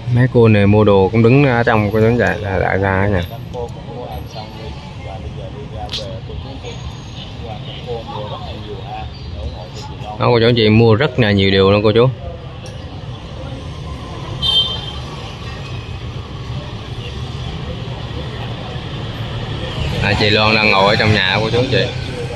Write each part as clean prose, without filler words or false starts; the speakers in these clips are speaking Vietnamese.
Mấy cô này mua đồ cũng đứng ở trong cô chú vậy là đại gia nha. Đó, cô chú anh chị mua rất là nhiều điều luôn cô chú. Chị Loan đang ngồi ở trong nhà cô chú anh chị.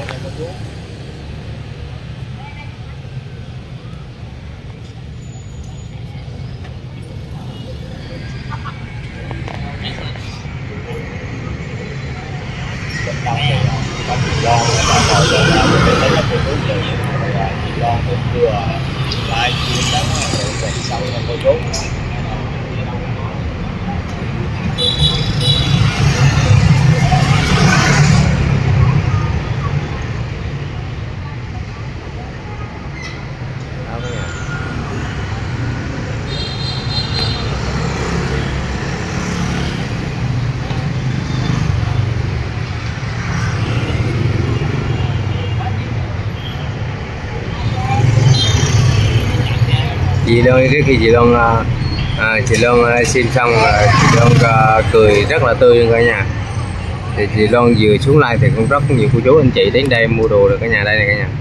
Chị Loan trước khi chị Loan xin xong là chị Loan cười rất là tươi cả nhà. Thì chị Loan vừa xuống live thì cũng rất nhiều cô chú anh chị đến đây mua đồ được cả nhà. Đây này cả nhà.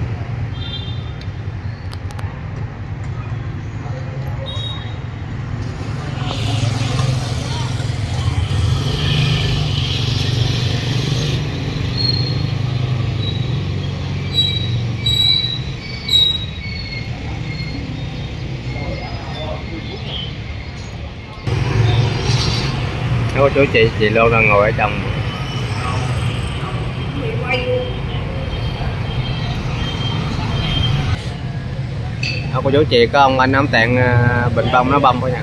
Cô chú chị Loan đang ngồi ở trong. Đó, cô chú chị có ông anh ấm tạng bình bông nó bông thôi nha.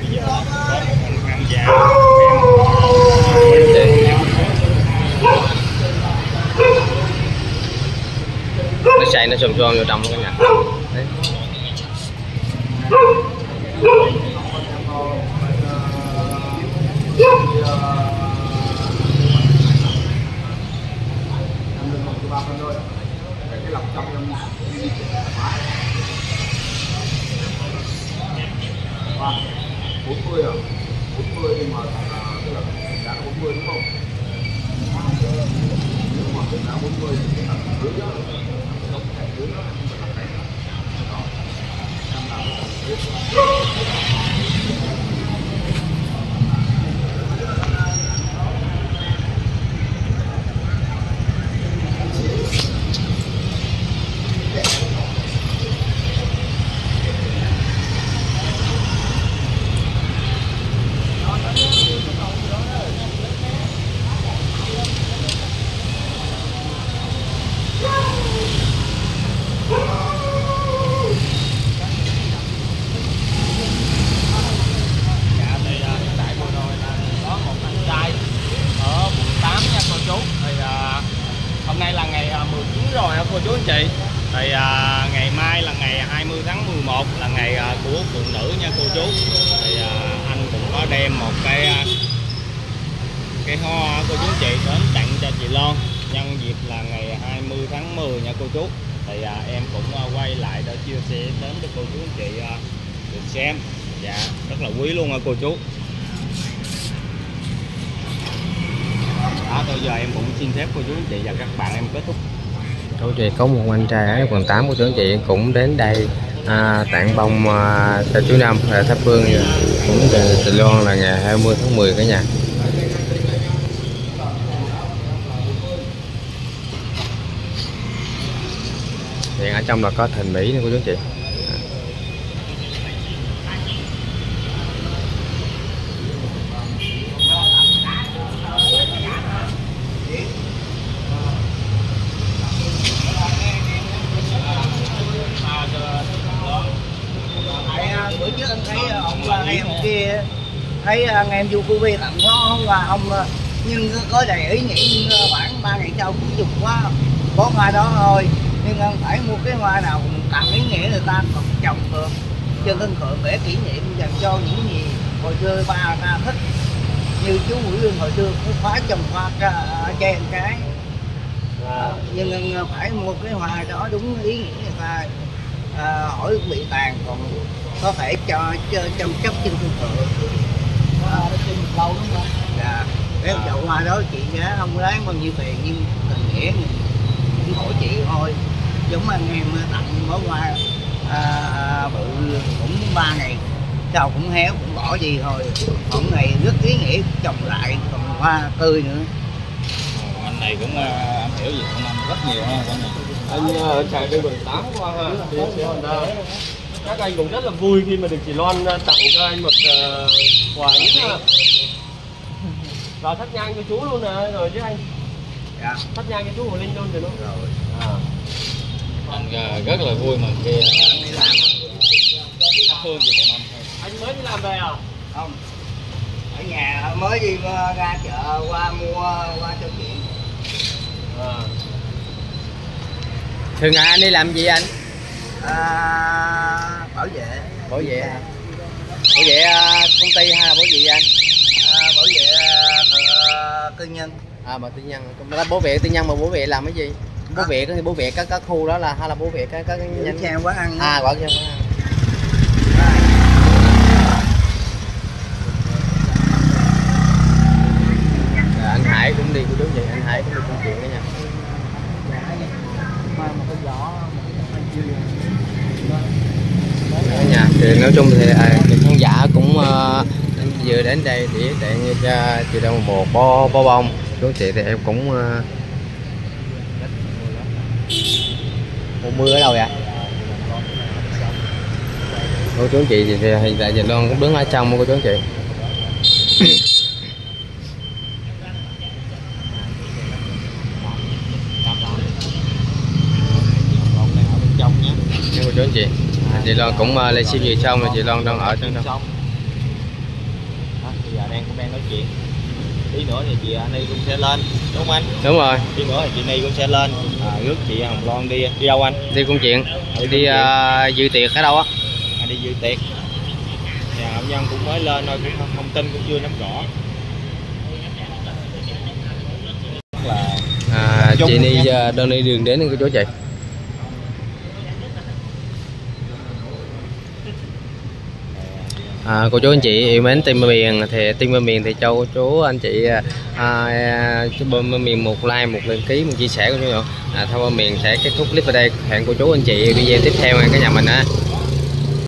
Nó xay nó xôm xôm vô trong cả nhà. Đấy. Nhưng mà tức là đã 40 đúng không? Nếu mà đã 40 thì cái thằng dưới đó nó thằng dưới đó cô chú anh chị. Thì ngày mai là ngày 20 tháng 11 là ngày của phụ nữ nha cô chú. Thì anh cũng có đem một cái hoa cô chú anh chị đến tặng cho chị Loan nhân dịp là ngày 20 tháng 10 nha cô chú. Thì em cũng quay lại để chia sẻ đến cho cô chú anh chị được xem. Dạ rất là quý luôn nha cô chú. Đó, bây giờ em cũng xin phép cô chú anh chị và các bạn em kết thúc. Cô chị có một anh trai ở quận 8 của chú anh chị cũng đến đây tặng bông cho chú Năm thắp hương cũng từ Sài Loan là ngày 20 tháng 10 cả nhà. Hiện ở trong là có thềm Mỹ nữa cô chú anh chị. Bữa trước anh thấy ông em kia thấy anh em du cu vi tặng nó và ông nhưng có đầy ý nghĩ khoảng 3.000 châu cũng dùng quá, có hoa đó thôi nhưng anh phải mua cái hoa nào tặng ý nghĩa người ta còn trồng được trên sân thượng để kỷ niệm dành cho những gì hồi xưa ba ta thích, như chú Nguyễn Lương hồi xưa có khóa trồng hoa tre cái nhưng anh phải mua cái hoa đó đúng ý nghĩa người ta hỏi bị tàn, còn có thể cho chăm sóc trên thương thượng. Nó trên lâu đúng không? Dạ. Cái chậu hoa đó chị giá không đáng bao nhiêu tiền nhưng tình nghĩa cũng hỗ chị thôi. Giống anh em tặng bó hoa bự cũng 3 ngày sau cũng héo cũng bỏ gì thôi. Hôm này rất ý nghĩa trồng lại còn hoa tươi nữa. Anh này cũng am hiểu gì không anh rất nhiều ha cả nhà. Anh chạy bên quận 8 qua ha, thì sẽ Honda. Các anh cũng rất là vui khi mà được chị Loan tặng cho anh một quà ít ha. Và thắp nhang cho chú luôn nè, rồi chứ anh. Dạ. Thắp nhang cho chú Hồ Linh luôn rồi đúng không? Rồi. Anh rất là vui mà kia Phương gì còn Anh mới đi làm về à? Không, ở nhà mới đi ra chợ qua mua qua cho chị. Thường ngày anh đi làm gì anh? Bảo vệ. Bảo vệ hả? Bảo vệ công ty hay là bảo vệ anh? Bảo vệ tư nhân. Mà tư nhân, bảo vệ tư nhân mà bảo vệ làm cái gì? Bảo vệ các khu đó là hay là bảo vệ các nhanh xe quán ăn. Quán xe quán ăn. Anh Hải cũng đi của chú chị, anh Hải cũng đi công chuyện đó nha. Đó nha, thì nói chung thì khán giả cũng vừa đến đây để tặng cho chị Đông một bó bông. Chú chị thì em cũng mưa ở đâu vậy? Cô chú chị thì hiện tại chị Loan cũng đứng ở trong cô chú chị. Cô chú anh chị Loan cũng livestream gì xong rồi chị Loan đang ở trong đâu? Bây giờ đang nói chuyện. Tí nữa thì chị Ni cũng sẽ lên, đúng không anh? Đúng rồi. Tí nữa thì chị Ni cũng sẽ lên, rước chị Hồng Loan đi đâu anh? Đi công chuyện, đi dự tiệc ở đâu á? Đi dự tiệc. Nhà ông Nhân cũng mới lên thôi, cũng thông tin cũng chưa nắm rõ. Chị Ni đang đi đường đến cô chú chị. Cô chú anh chị yêu mến Team Bờ Miền thì Team Bờ Miền thì cho cô chú anh chị Bờ Miền một like, một đăng ký, một chia sẻ của chú. Thôi Bờ Miền sẽ kết thúc clip ở đây. Hẹn cô chú anh chị video tiếp theo nha cả nhà mình á.